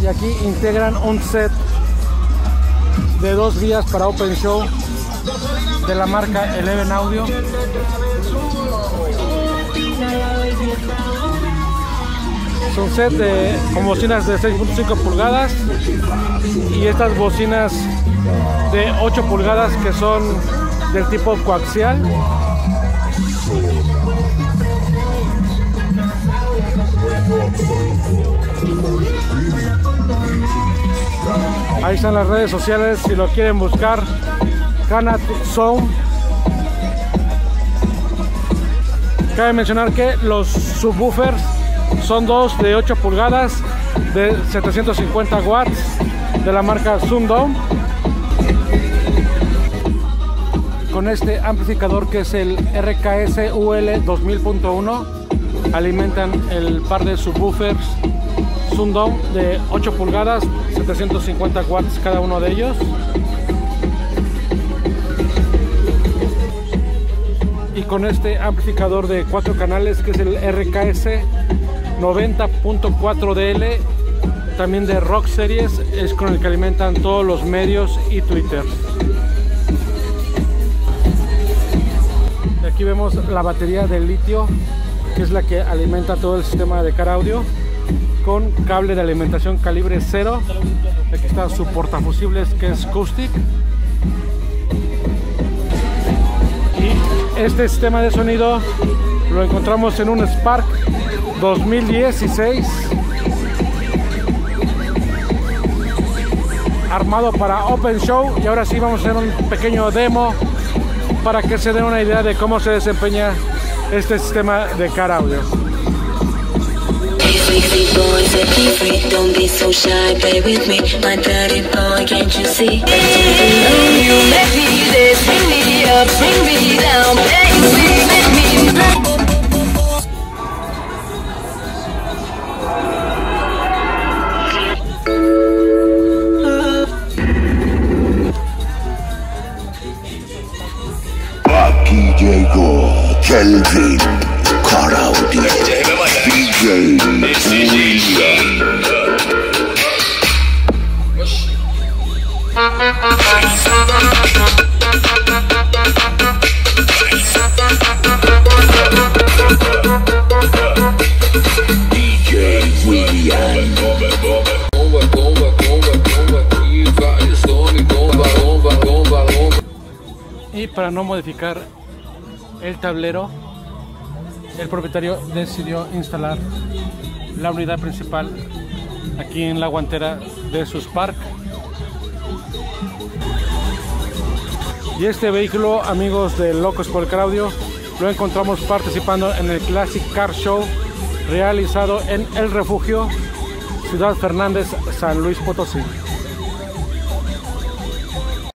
y aquí integran un set de 2 vías para Open Show de la marca Eleven Audio. Es un set con bocinas de 6.5 pulgadas y estas bocinas de 8 pulgadas que son del tipo coaxial. Ahí están las redes sociales si lo quieren buscar. Canat Sound. Cabe mencionar que los subwoofers son 2 de 8 pulgadas de 750 watts de la marca Sundowne. Con este amplificador que es el RKS UL 2000.1 alimentan el par de subwoofers Sundowne de 8 pulgadas, 750 watts cada uno de ellos. Y con este amplificador de 4 canales que es el RKS 90.4 DL, también de Rock Series, es con el que alimentan todos los medios y Twitter. Y aquí vemos la batería de litio, que es la que alimenta todo el sistema de Car Audio, con cable de alimentación calibre 0. Aquí está su portafusibles que es Acoustic. Y este sistema de sonido lo encontramos en un Spark 2016 armado para Open Show. Y ahora sí vamos a hacer un pequeño demo para que se den una idea de cómo se desempeña este sistema de Car Audio. Aquí llegó Kelvin Car Audio DJ William. DJ William. Y para no modificar el tablero, el propietario decidió instalar la unidad principal aquí en la guantera de su Spark. Y este vehículo, amigos de Locos por el Car Audio, lo encontramos participando en el Classic Car Show realizado en El Refugio, Ciudad Fernández, San Luis Potosí.